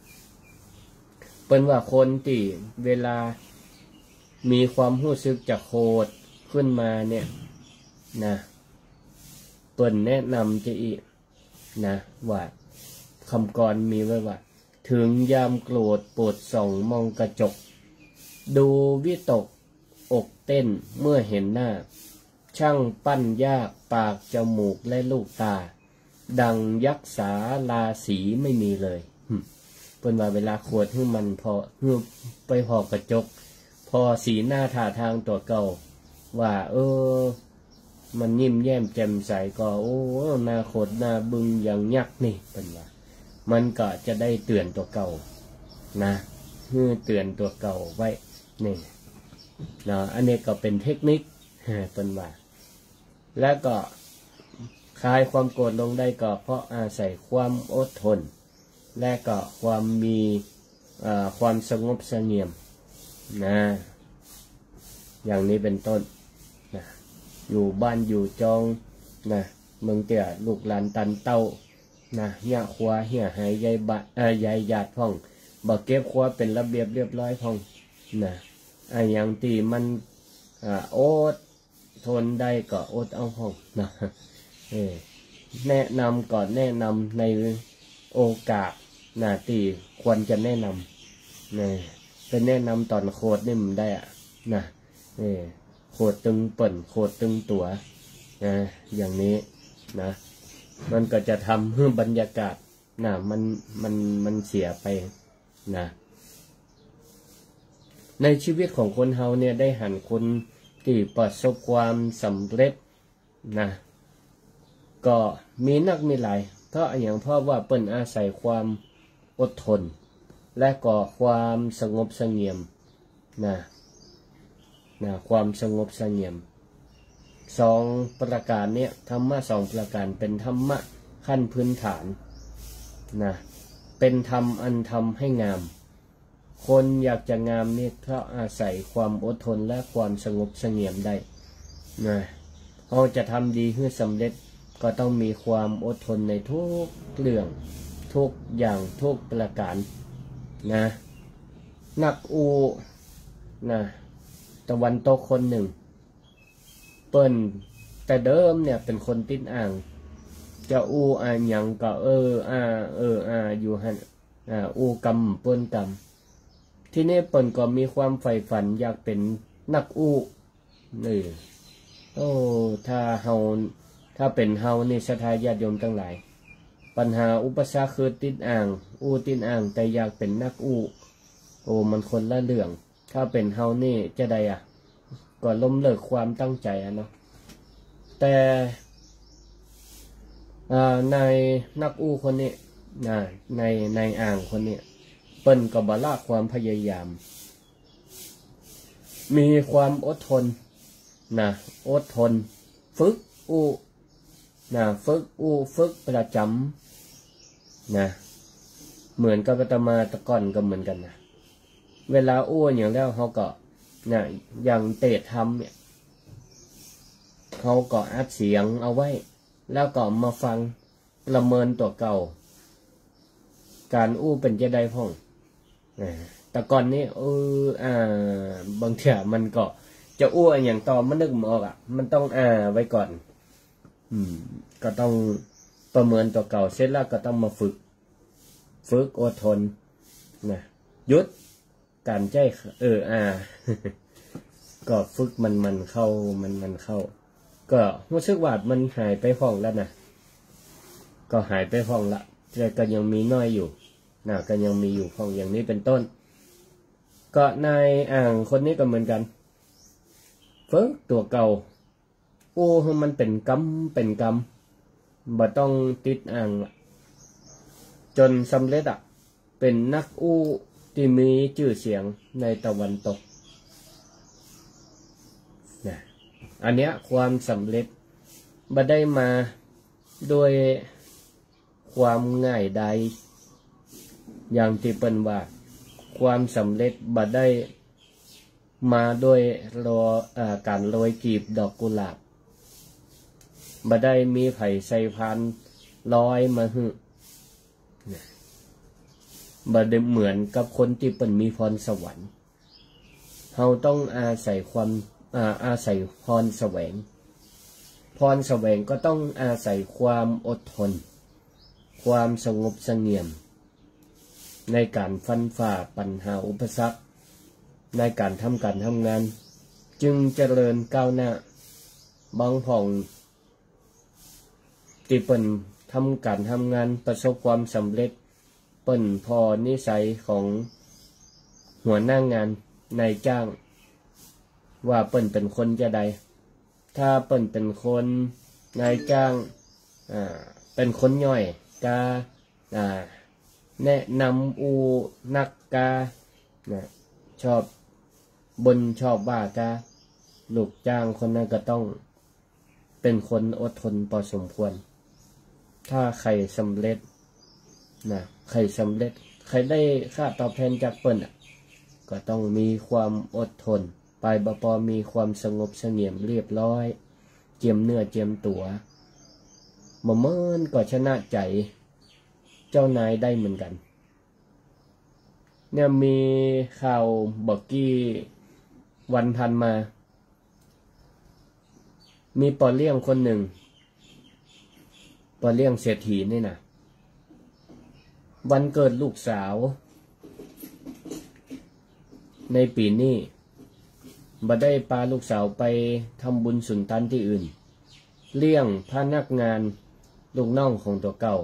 เป็นว่าคนที่เวลามีความรู้สึกจะโคตรขึ้นมาเนี่ยนะเปิ้นแนะนำจะอีกนะว่าคำกรมีไว้ว่าถึงยามโกรธโปรดส่องมองกระจกดูวิตกอกเต้นเมื่อเห็นหน้าช่างปั้นยากปากจมูกและลูกตาดังยักษ์สาราสีไม่มีเลยเปิ้นว่าเวลาขวดให้มันพอให้ไปพอกระจกพอสีหน้าท่าทางตัวเก่าว่าเออมันยิ้มแย้มแจ่มใสก็โอ้หน้าโคตรหน้าบึงอย่างยักษ์นี่เปิ้นว่ามันก็จะได้เตือนตัวเก่านะให้เตือนตัวเก่าไว้นี่เนาะอันนี้ก็เป็นเทคนิคเปิ้นว่าแล้วก็คลายความโกรธลงได้ก็เพราะอาศัยความอดทนและก็ความมีความสงบเสงี่ยมนะอย่างนี้เป็นต้นนะอยู่บ้านอยู่จองนะเมืองเตี่ยลูกหลานตันเต้านะเหี้ยครัวเหี้ยหายใยบะเอ่อยายหยาดพ่องบ่เก็บครัวเป็นระเบียบเรียบร้อยพ่องนะไอ้อย่างที่มันอ่าอดทนได้ก็อดเอาพ่องนะเออแนะนำก่อนแนะนำในโอกาสนะที่ควรจะแนะนำนะเป็นแนะนำตอนโคตรนี่มันได้อ่ะนะเออโคตรตึงเปิ่นโคตรตึงตัวนะอย่างนี้นะมันก็จะทำให้บรรยากาศนะมันมันมันเสียไปนะในชีวิตของคนเฮาเนี่ยได้หันคนที่ประสบความสำเร็จนะก็มีนักมีหลายเพราะอย่างเพราะว่าเปิ้นอาศัยความอดทนและก็ความสงบเสงี่ยมนะนะความสงบเสงี่ยมสองประการเนี่ยธรรมะสองประการเป็นธรรมะขั้นพื้นฐานนะเป็นธรรมอันทำให้งามคนอยากจะงามนี่เพราะอาศัยความอดทนและความสงบเสงี่ยมได้นะเราจะทำดีให้สำเร็จก็ต้องมีความอดทนในทุกเรื่องทุกอย่างทุกประการนะนักอูนะตะวันตกคนหนึ่งเปิ้นแต่เดิมเนี่ยเป็นคนติดอ่างจะอูอ่านยังก็เอออ่าเอออ่าอยู่หันอ่าอูกำเปิ้นกำที่นี่เปิ้นก็มีความใฝ่ฝันอยากเป็นนักอูนี่โอ้ถ้าเฮาถ้าเป็นเฮานี่ศรัทธาญาติโยมทั้งหลายปัญหาอุปสรรคคือติดอ่างอูติดอ่างแต่อยากเป็นนักอูโอ้มันคนละเรื่องถ้าเป็นเฮานี่จะได้อ่ะก็ล้มเลิกความตั้งใจอ่ะเนาะแต่ในนักอู้คนนี้นะในในอ่างคนนี้เปิ้นก็บ่ละความพยายามมีความอดทนนะอดทนฝึกอู้นะฝึกอู้ฝึกประจำนะเหมือนกับอาตมาตะก่อนก็เหมือนกันนะเวลาอู้อย่างแล้วเขาก็นะอย่างเตะทำเนี่ยเขาก็อัดเสียงเอาไว้แล้วก็มาฟังประเมินตัวเก่าการอู้เป็นจะได้พ่องแต่ก่อนนี้เอออ่าบางทีมันก็จะอู้อย่างต่อมันนึกไม่ออกอ่ะมันต้องอ่าไว้ก่อนอืมก็ต้องประเมินตัวเก่าเสร็จแล้วก็ต้องมาฝึกฝึกอดทนนะหยุดการใจเอออ่าก็ฝึกมันมันเข้ามันมันเข้าก็รู้สึกว่ามันหายไปพ่องแล้วนะก็หายไปพ่องละแต่ก็ยังมีน้อยอยู่นะก็ยังมีอยู่พ่องอย่างนี้เป็นต้นก็ในอ่างคนนี้ก็เหมือนกันฝึกตัวเก่าโอ้มันเป็นกรรมเป็นกรรมบ่ต้องติดอ่างจนสำเร็จอ่ะเป็นนักอู้ที่มีชื่อเสียงในตะวันตกนะอันเนี้ยความสำเร็จบ่ได้มาโดยความง่ายใดอย่างที่เปิ้นว่าความสำเร็จบ่ได้มาด้วยรออาการโรยกีบดอกกุหลาบบ่ได้มีไผ่ใส่พานลอยมาหึบ่ได้เหมือนกับคนที่เป็นมีพรสวรรค์เราต้องอาศัยความอาอาศัยพรแสวงพรแสวงก็ต้องอาศัยความอดทนความสงบเสงี่ยมในการฟันฝ่าปัญหาอุปสรรคในการทำการทำงานจึงเจริญก้าวหน้าบางผ่องที่เปิ่นทำการทำงานประสบความสำเร็จเปิ่นพอนิสัยของหัวหน้างานนายจ้างว่าเปิ่นเป็นคนจะใดถ้าเปิ่นเป็นคนนายจ้างอ่าเป็นคนย่อยกาอ่าแนะนำอูนักกานะชอบบนชอบว่ากาลูกจ้างคนนั้นก็ต้องเป็นคนอดทนพอสมควรถ้าใครสำเร็จนะใครสำเร็จใครได้ค่าตอบแทนจากเปิ้นอ่ะก็ต้องมีความอดทนไปบปอมีความสงบเสงี่ยมเรียบร้อยเจียมเนื้อเจียมตัวบ่เมินก็ชนะใจเจ้านายได้เหมือนกันเนี่ยมีข่าวบอกกี้วันพันมามีปอเลี้ยงคนหนึ่งปอเลี้ยงเศรษฐีนี่นะวันเกิดลูกสาวในปีนี้บ่ได้พาลูกสาวไปทำบุญสุนทรที่อื่นเลี้ยงพนักงานลูกน้องของตัวเก่า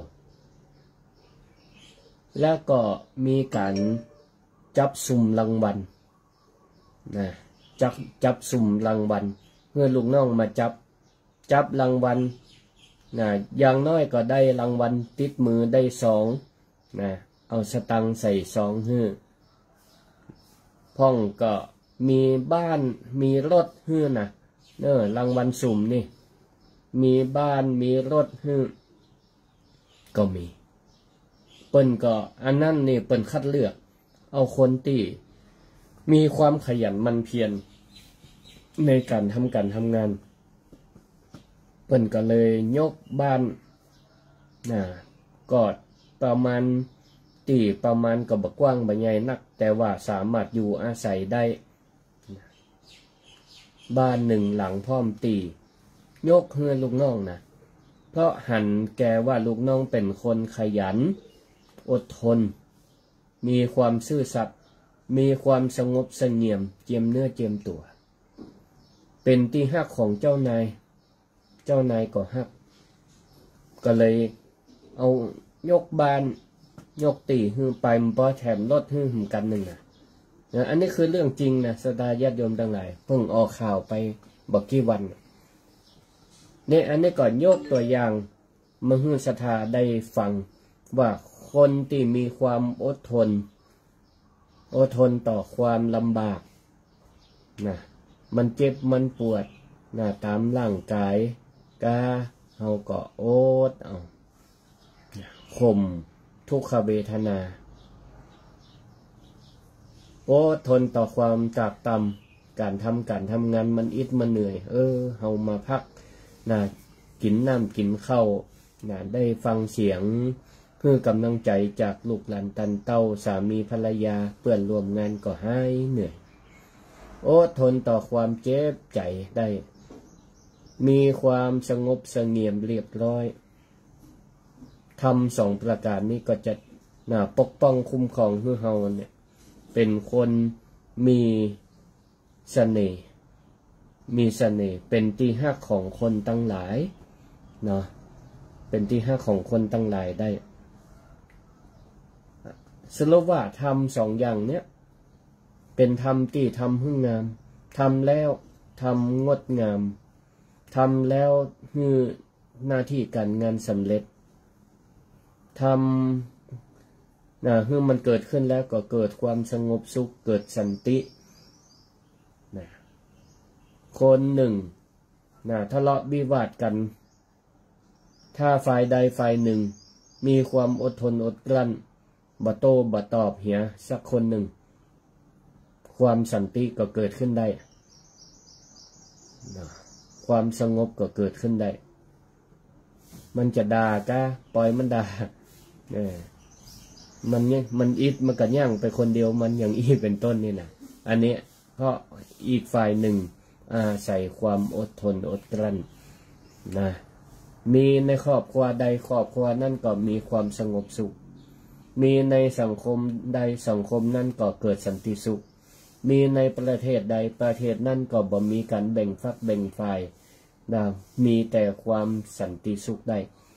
แล้วก็มีการจับสุ่มรางวัลนะจับจับสุ่มรางวัลเมื่อลูกน้องมาจับจับรางวัลนะอย่างน้อยก็ได้รางวัลติดมือได้สองนะเอาสตังค์ใส่สองฮื้อพ่องก็มีบ้านมีรถฮื้อนะเนอรางวัลสุ่มนี่มีบ้านมีรถฮื้อก็มีเปิ้นก็อันนั้นนี่เปิ้นคัดเลือกเอาคนที่มีความขยันหมั่นเพียรในการทำการทำงานเปิ้นก็เลยยกบ้านน่ะก็ประมาณตีประมาณก็บ่กว้างบ่ใหญ่นักแต่ว่าสามารถอยู่อาศัยได้บ้านหนึ่งหลังพร้อมตียกเฮือลูกน้องนะเพราะหันแกว่าลูกน้องเป็นคนขยันอดทนมีความซื่อสัตย์มีความสงบเสงี่ยมเจียมเนื้อเจียมตัวเป็นที่ฮักของเจ้านายเจ้านายก็ฮักก็เลยเอายกบ้านยกตีหื้อไปมันบ่แถมรถหื้อหึมกันหนึ่งนะนะอันนี้คือเรื่องจริงนะสตาญาติโยมทั้งหลายเพิ่งออกข่าวไปบอกกี่วันเนี่ยอันนี้ก่อนยกตัวอย่างมาฮื้อศรัทธาได้ฟังว่าคนที่มีความอดทนอดทนต่อความลำบากนะมันเจ็บมันปวดนะตามร่างกายกาเฮาก็อดเอาข่มทุกขเวทนาอดทนต่อความจากต่ำการทำการทำงานมันอิดมันเหนื่อยเออเฮามาพักนะกินน้ำกินข้าวนะได้ฟังเสียงเพื่อกำลังใจจากลูกหลานตันเต้าสามีภรรยาเพื่อนร่วมงานก็หายเหนื่อยอดทนต่อความเจ็บใจได้มีความสงบเสงี่ยมเรียบร้อยทำสองประการนี้ก็จะน่าปกป้องคุ้มครองให้เฮาเนี่ยเป็นคนมีเสน่ห์มีเสน่ห์เป็นที่ฮักของคนตั้งหลายเนาะเป็นที่ฮักของคนตั้งหลายได้สรุปว่าทำสองอย่างเนี้ยเป็นทำที่ทำให้งามทำแล้วทำงดงามทำแล้วคือหน้าที่การงานสำเร็จทำนะคือมันเกิดขึ้นแล้วก็เกิดความสงบสุขเกิดสันตินะคนหนึ่งนะทะเลาะวิวาทกันถ้าฝ่ายใดฝ่ายหนึ่งมีความอดทนอดกลั้นบ่โต้บ่ตอบเหียสักคนหนึ่งคความสันติก็เกิดขึ้นได้นะความสงบก็เกิดขึ้นได้มันจะด่าจ้าปล่อยมันด่าเนี่ยมันเนี่ยมันอิดมันก็ย่างไปคนเดียวมันอย่างอีเป็นต้นนี่นะอันนี้เพราะอีกฝ่ายหนึ่งอาศัยความอดทนอดกลั้นนะมีในครอบครัวใดครอบครัวนั่นก็มีความสงบสุขมีในสังคมใดสังคมนั่นก็เกิดสันติสุขมีในประเทศใดประเทศนั่นก็บ่มีการแบ่งฝักแบ่งฝ่ายนะมีแต่ความสันติสุขได้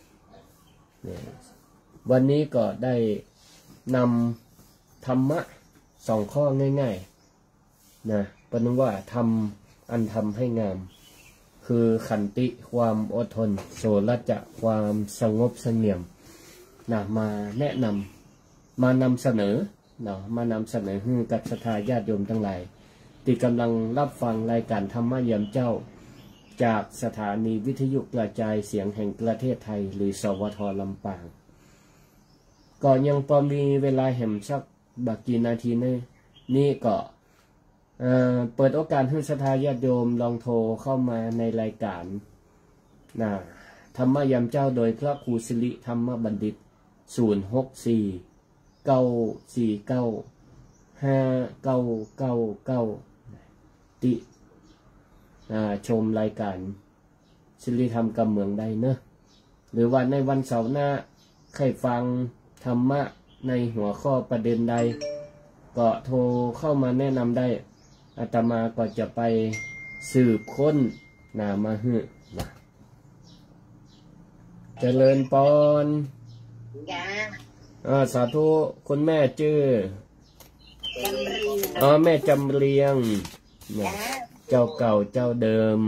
วันนี้ก็ได้นำธรรมะสองข้อง่ายๆนะเป็นว่าทำอันทำให้งามคือขันติความอดทนโสรัจะความสงบเสงี่ยมนะมาแนะนำมานำเสนอเนาะมานำเสนอให้กับศรัทธาญาติโยมทั้งหลายที่กำลังรับฟังรายการธรรมะยามเจ้าจากสถานีวิทยุกระจายเสียงแห่งประเทศไทยหรือสวทลำปางก่อนยังพอมีเวลาแห่มสักบักกี่นาทีนี่นี่ก็เอ่อเปิดโอกาสให้ศรัทธาญาติโยมลองโทรเข้ามาในรายการนะธรรมะยามเจ้าโดยพระครูสิริธรรมบัณฑิตศูนย์หกสี่เก้าสี่เก้าห้าเก้าเก้าเก้าติชมรายการสิริธรรมกำเมืองได้เนอะหรือว่าในวันเสาร์หน้าใครฟังธรรมะในหัวข้อประเด็นใดก็โทรเข้ามาแนะนำได้อาตมาก็จะไปสืบค้นนามาฮึนะเจริญปอนอ่าสาธุคุณแม่ชื่ออ๋อแม่จำเรียงเนี่ยเจ้าเก่าเจ้าเดิม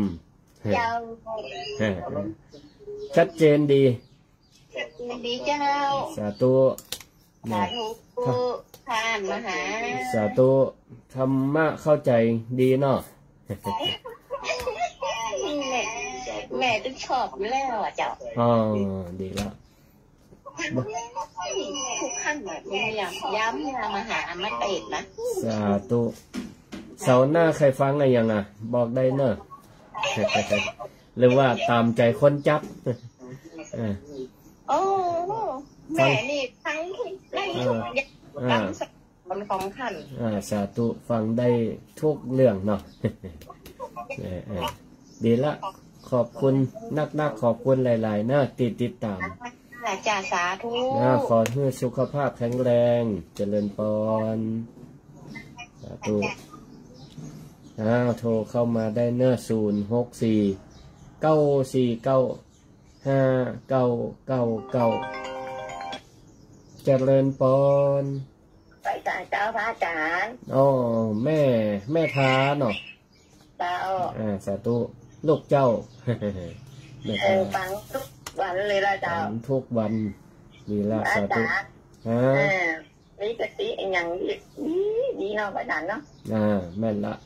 ชัดเจนดีดีเจ้าสาธุสาธุผ่านมาหาสาธุธรรมะเข้าใจดีเนาะแม่แม่ต้องชอบแล้วอ่ะเจ้าอ๋อดีแล้วทุกขั้นแบบนี้อย่างย้ำเนี่ยมาหามาเตะนะสาธุเสาหน้าใครฟังอะไรยังอ่ะบอกได้เนอะหรือว่าตามใจคนจับโอ้แม่นี่ทั้งได้ทุกอย่างมันของขันอ่าสาธุฟังได้ทุกเรื่องเนาะดีละขอบคุณนักนักขอบคุณหลายๆนะติดติดตามจ่าสาธุนะขอให้สุขภาพแข็งแรงเจริญปอนสาธุอ้าวโทรเข้ามาได้เนอะศูนย์หกสี่เก้าสี่เก้าห้าเก้าเก้าเก้าเจริญปอนไปจ่าเจ้าพระอาจารย์อ๋อแม่แม่ท้าเนาะเจ้าอ่าสาธุลูกเจ้าแม่ท้าฟังทุกวันเลยละเจ้าทุกวันมีละสาธุฮะนี่กะทิอย่างดีดีเนาะพระอาจารย์เนาะอ่าแม่นละ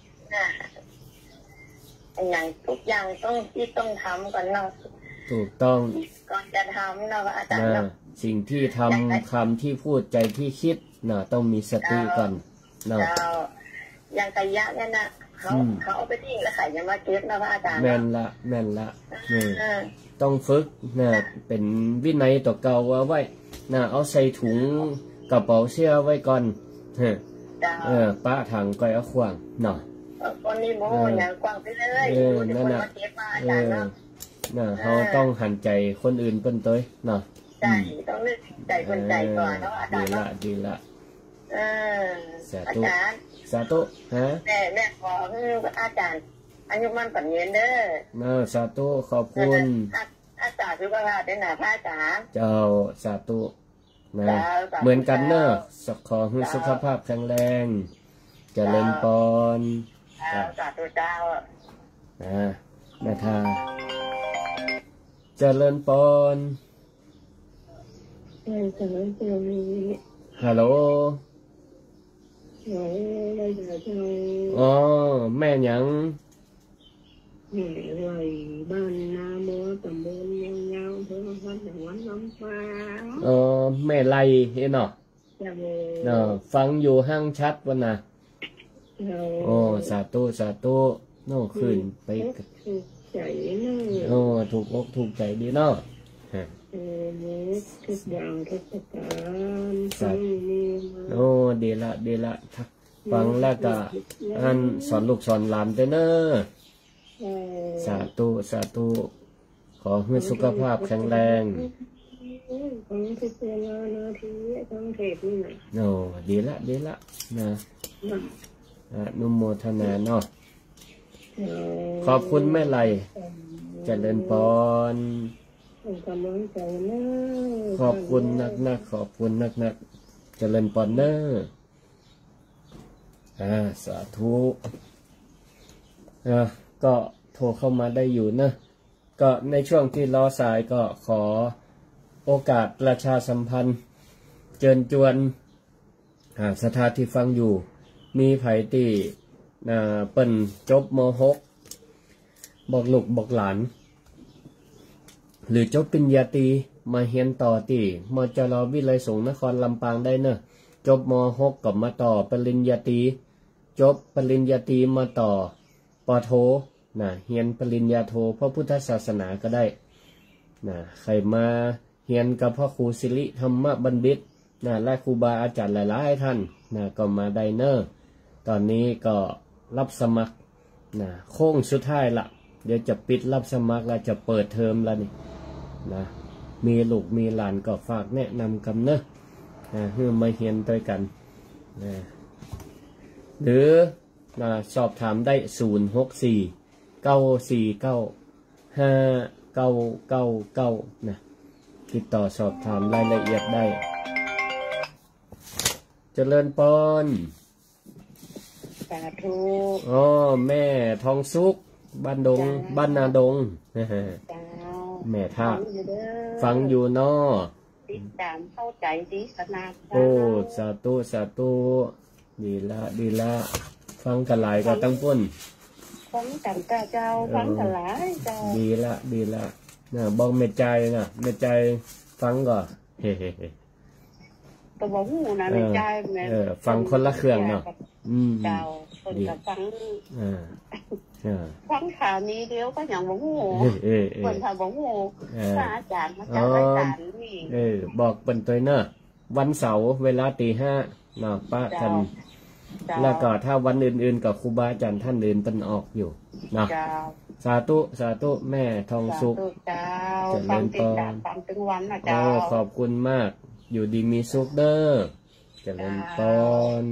อย่างทุกอย่างต้องที่ต้องทำก่อนเนาะถูกต้องก่อนจะทำเนาะอาจารย์เนาะสิ่งที่ทำคำที่พูดใจที่คิดน่ะต้องมีสติก่อนเนาะอย่างกายะเนี่ยนะเขาเขาเอาไปทิ้งแล้วใส่ยังมาเก็บนะพระอาจารย์แม่นละแม่นละนี่ต้องฝึกนะเป็นวินัยต่อเก่าเอาไว้นะเอาใส่ถุงกระเป๋าเสื้อไว้ก่อนเออป้าถังก้อยเอาขวางเนาะคนนี้โม่อย่างกว้างไปเลยเออนั่นน่ะเออน่ะเขาต้องหันใจคนอื่นเป็นตัวเนาะใจต้องนึกใจคนใจก่อนเนาะอาจารย์ดีละดีละเออสาธุสาธุฮะแม่แม่ขออาจารย์อายุมันปัญญาเด้อน่าสาธุขอบคุณอาจารย์สุขภาพเป็นหน้าพระอาจารย์เจ้าสาธุนะเหมือนกันเนอะขอให้สุขภาพแข็งแรงเจริญปอนสาธุเจ้าอ่าแม่ทาเจริญปอนฮัลโหลอ๋อแม่ยังแม่ไรบ้านนาโมตำบลยังยาวเพื่อพันจังหวัดลำปางอ๋อแม่ไรเห็นเนาะเนาะฟังอยู่ห้างชัดวันน่ะโอ้สาธุสาธุโน่ขึ้นไปถูกใจเนาะโอ้ถูกอกถูกใจดีเนาะฮะเออทุกอย่างทุกประการสาโอ้ดีละดีละฟังแล้วก็อันสอนลูกสอนหลานเด้อเนอะสาธุสาธุขอให้สุขภาพแข็งแรงของทุกเวลานาทีต้องเทศนี่นะโอ้ดีละดีละนะอนุโมทนาเนาะขอบคุณแม่ไลเจริญพรขอบคุณนักนักขอบคุณนักนักเจริญพรเนออ่าสาธุอ่าก็โทรเข้ามาได้อยู่นะก็ในช่วงที่รอสายก็ขอโอกาสประชาสัมพันธ์เชิญชวนสถานที่ฟังอยู่มีไผที่เปิ่นจบม หกบอกลูกบอกหลานหรือจบปริญญาตรีมาเรียนต่อที่มจรวิไลสงฆ์นครลำปางได้เนอะจบม หกก็มาต่อปริญญาตรีจบปริญญาตรีมาต่อปโทนะเรียนปริญญาโทพระพุทธศาสนาก็ได้นะใครมาเรียนกับพ่อครูศิริธรรมบัณฑิตนะและครูบาอาจารย์หลายๆท่านนะก็มาได้เนอะตอนนี้ก็รับสมัครนะโค้งสุดท้ายละเดี๋ยวจะปิดรับสมัครแล้วจะเปิดเทอมแล้วนี่นะมีลูกมีหลานก็ฝากแนะนำกันเนอะนะเพื่อมาเรียนด้วยกันนะหรือนะสอบถามได้ศูนย์หกสี่เก้าสี่เก้าห้าเก้าเก้าเก้านะติดต่อสอบถามรายละเอียดได้เจริญปอนสาธุอ๋อแม่ทองสุกบ้านดงบ้านนาดงแม่ท่าฟังอยู่นอติดตามเข้าใจดีสนาโอ้สาธุสาธุดีละดีละฟังกันหลายก็ตั้งปุ่นฟังกันกะเจ้าฟังกันหลายเจ้าดีละดีละน่ะบอกเม็ดใจน่ะเม็ดใจฟังก่อนเฮ้เฮ้เฮ้ตัวบอกหูนะเม็ดใจแม่ฟังคนละเครื่องเนาะเจ้าคนกับฟังฟังข่าวนี้เดียวก็อย่างบอกหูคนทำบอกหูพระอาจารย์มาจากอาจารย์นี่เออบอกเป็นตัวเนอะวันเสาร์เวลาตีห้าเนาะป้าท่านแล้วก็ถ้าวันอื่นๆกับครูบาอาจารย์ท่านอื่นเป็นออกอยู่เนาะสาธุสาธุแม่ทองสุขเจริญพรฟังถึงวันนะเจ้าขอบคุณมากอยู่ดีมีสุขเด้อเจริญพร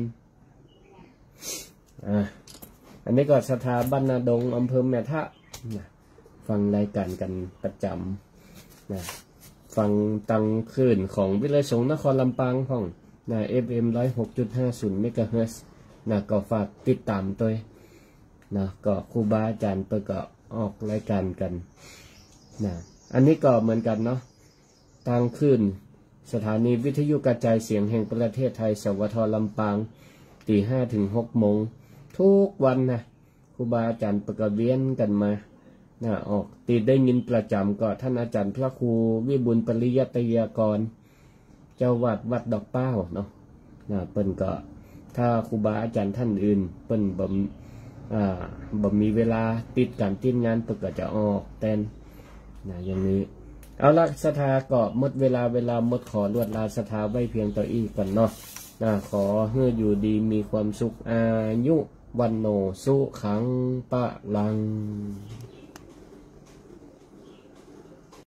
อ่ะอันนี้ก็สถาบันนาดงอำเภอแม่ทะนะฟังรายการกันประจำนะฟังตังคืนของวิไลสงฆ์นครลำปางของนะ เอฟ เอ็ม หนึ่งร้อยหกจุดห้าศูนย์ เมกะเฮิรตซ์นะก็ฝากติดตามตัวนะก็ครูบาอาจารย์เปิดก็ออกรายการกันนะอันนี้ก็เหมือนกันเนาะตังคืนสถานีวิทยุกระจายเสียงแห่งประเทศไทยสวทลำปางตีห้าถึงหกโมงทุกวันนะครูบาอาจารย์ประกาศเวียนกันมานะออกตีได้ยินประจำก็ท่านอาจารย์พระครูวิบุญปริยัตยากรเจ้าวัดวัดดอกเป้าเนาะนะเปิ้นก็ถ้าครูบาอาจารย์ท่านอื่นเปิ้นบ่อ่าบ่มีเวลาติดการติดงานเปิ้นก็จะออกแทนนะอย่างนี้เอาละสถาก็หมดเวลาเวลาหมดขอลวดลาสถาไว้เพียงต่ออีกก่อนเนาะนะขอให้อยู่ดีมีความสุขอายุวันโนสุขังปะลัง